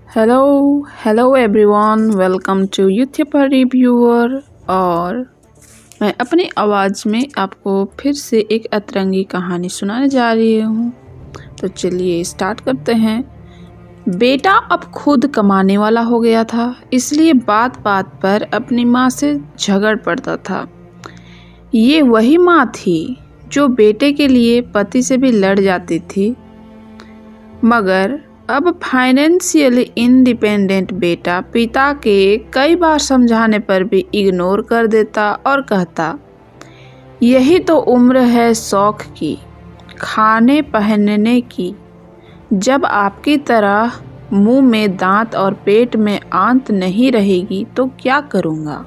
Hello everyone, welcome to YouTuber reviewer. और मैं अपनी आवाज़ में आपको फिर से एक अतरंगी कहानी सुनाने जा रही हूँ। तो चलिए स्टार्ट करते हैं। बेटा अब खुद कमाने वाला हो गया था, इसलिए बात बात पर अपनी माँ से झगड़ पड़ता था। ये वही माँ थी जो बेटे के लिए पति से भी लड़ जाती थी, मगर अब फाइनेंशियली इंडिपेंडेंट बेटा पिता के कई बार समझाने पर भी इग्नोर कर देता और कहता, यही तो उम्र है शौक की, खाने पहनने की। जब आपकी तरह मुंह में दांत और पेट में आंत नहीं रहेगी तो क्या करूँगा।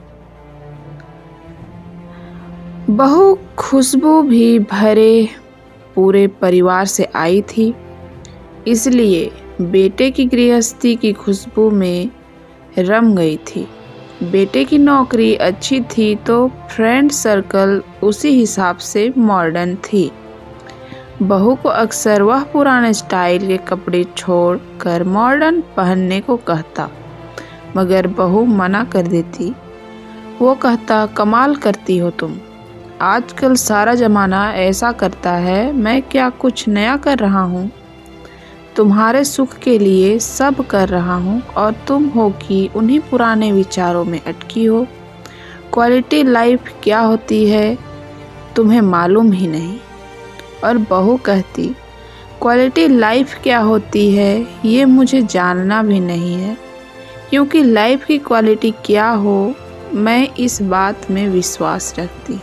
बहू खुशबू भी भरे पूरे परिवार से आई थी, इसलिए बेटे की गृहस्थी की खुशबू में रम गई थी। बेटे की नौकरी अच्छी थी तो फ्रेंड सर्कल उसी हिसाब से मॉडर्न थी। बहू को अक्सर वह पुराने स्टाइल के कपड़े छोड़कर मॉडर्न पहनने को कहता, मगर बहू मना कर देती। वो कहता, कमाल करती हो तुम, आजकल सारा ज़माना ऐसा करता है, मैं क्या कुछ नया कर रहा हूँ। तुम्हारे सुख के लिए सब कर रहा हूँ और तुम हो कि उन्हीं पुराने विचारों में अटकी हो। क्वालिटी लाइफ क्या होती है तुम्हें मालूम ही नहीं। और बहू कहती, क्वालिटी लाइफ क्या होती है ये मुझे जानना भी नहीं है, क्योंकि लाइफ की क्वालिटी क्या हो मैं इस बात में विश्वास रखती।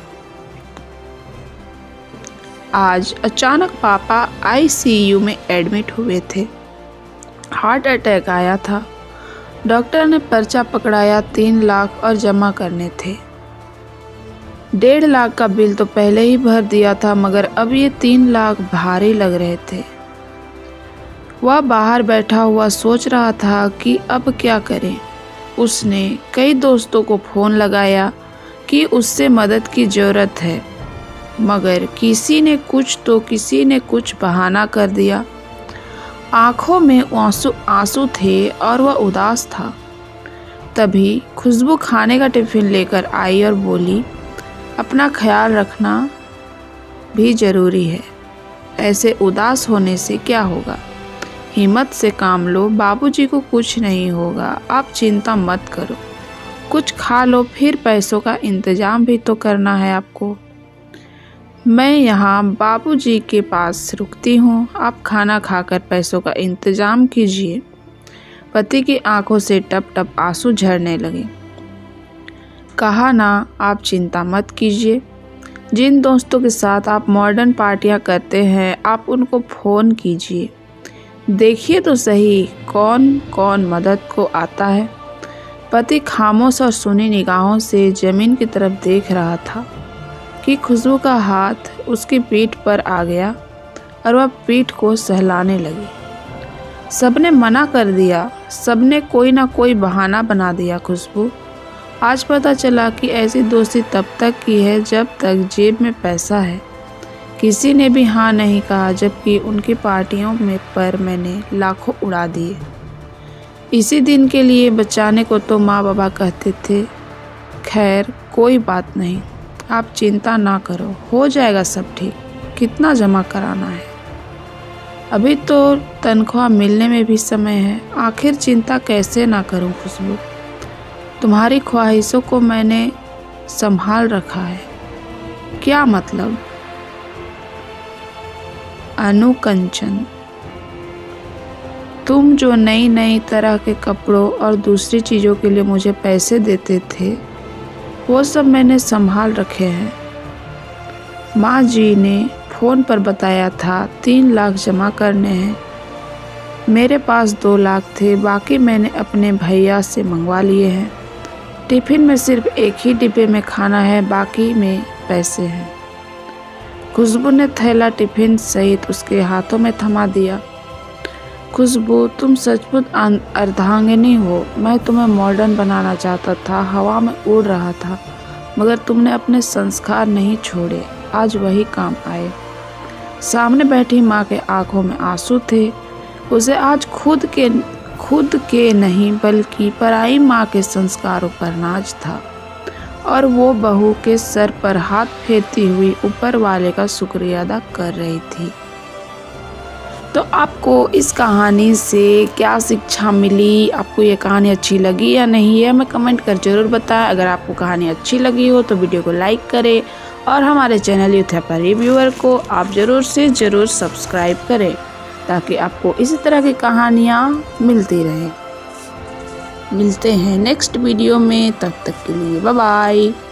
आज अचानक पापा आईसीयू में एडमिट हुए थे। हार्ट अटैक आया था। डॉक्टर ने पर्चा पकड़ाया, 3 लाख और जमा करने थे। 1.5 लाख का बिल तो पहले ही भर दिया था, मगर अब ये 3 लाख भारी लग रहे थे। वह बाहर बैठा हुआ सोच रहा था कि अब क्या करें। उसने कई दोस्तों को फ़ोन लगाया कि उससे मदद की ज़रूरत है, मगर किसी ने कुछ बहाना कर दिया। आंखों में आंसू थे और वह उदास था। तभी खुशबू खाने का टिफ़िन लेकर आई और बोली, अपना ख्याल रखना भी ज़रूरी है, ऐसे उदास होने से क्या होगा। हिम्मत से काम लो, बाबूजी को कुछ नहीं होगा, आप चिंता मत करो। कुछ खा लो, फिर पैसों का इंतज़ाम भी तो करना है आपको। मैं यहाँ बाबूजी के पास रुकती हूँ, आप खाना खाकर पैसों का इंतज़ाम कीजिए। पति की आंखों से टप टप आंसू झरने लगे। कहा ना, आप चिंता मत कीजिए। जिन दोस्तों के साथ आप मॉडर्न पार्टियाँ करते हैं, आप उनको फ़ोन कीजिए, देखिए तो सही कौन कौन मदद को आता है। पति खामोश और सुनी निगाहों से ज़मीन की तरफ देख रहा था कि खुशबू का हाथ उसकी पीठ पर आ गया और वह पीठ को सहलाने लगी। सबने मना कर दिया, सबने कोई ना कोई बहाना बना दिया। खुशबू, आज पता चला कि ऐसी दोस्ती तब तक की है जब तक जेब में पैसा है। किसी ने भी हाँ नहीं कहा, जबकि उनकी पार्टियों में पर मैंने लाखों उड़ा दिए। इसी दिन के लिए बचाने को तो माँ बाबा कहते थे। खैर कोई बात नहीं, आप चिंता ना करो, हो जाएगा सब ठीक। कितना जमा कराना है? अभी तो तनख्वाह मिलने में भी समय है। आखिर चिंता कैसे ना करूं खुशबू, तुम्हारी ख्वाहिशों को मैंने संभाल रखा है। क्या मतलब? अनु कंचन, तुम जो नई नई तरह के कपड़ों और दूसरी चीज़ों के लिए मुझे पैसे देते थे, वो सब मैंने संभाल रखे हैं। माँ जी ने फ़ोन पर बताया था 3 लाख जमा करने हैं। मेरे पास 2 लाख थे, बाकी मैंने अपने भैया से मंगवा लिए हैं। टिफ़िन में सिर्फ एक ही डिब्बे में खाना है, बाकी में पैसे हैं। खुशबू ने थैला टिफ़िन सहित उसके हाथों में थमा दिया। खुशबू, तुम सचमुच अर्धांगिनी हो। मैं तुम्हें मॉडर्न बनाना चाहता था, हवा में उड़ रहा था, मगर तुमने अपने संस्कार नहीं छोड़े, आज वही काम आए। सामने बैठी माँ के आंखों में आंसू थे। उसे आज खुद के खुद के नहीं बल्कि पराई माँ के संस्कारों पर नाज था और वो बहू के सर पर हाथ फेरती हुई ऊपर वाले का शुक्रिया अदा कर रही थी। तो आपको इस कहानी से क्या शिक्षा मिली, आपको ये कहानी अच्छी लगी या नहीं, है हमें कमेंट कर जरूर बताएं। अगर आपको कहानी अच्छी लगी हो तो वीडियो को लाइक करें और हमारे चैनल यूथैपा रिव्यूअर को आप ज़रूर से ज़रूर सब्सक्राइब करें ताकि आपको इसी तरह की कहानियाँ मिलती रहें। मिलते हैं नेक्स्ट वीडियो में, तब तक के लिए बाय बाय।